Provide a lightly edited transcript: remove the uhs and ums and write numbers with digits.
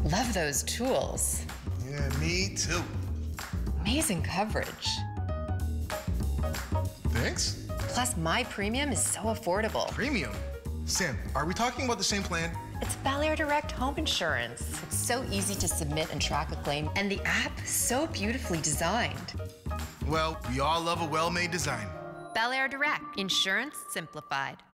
Love those tools. Yeah, me too. Amazing coverage. Thanks. Plus, my premium is so affordable. Premium? Sam, are we talking about the same plan? It's Bel Air Direct Home Insurance. It's so easy to submit and track a claim, and the app so beautifully designed. Well, we all love a well-made design. Bel Air Direct. Insurance simplified.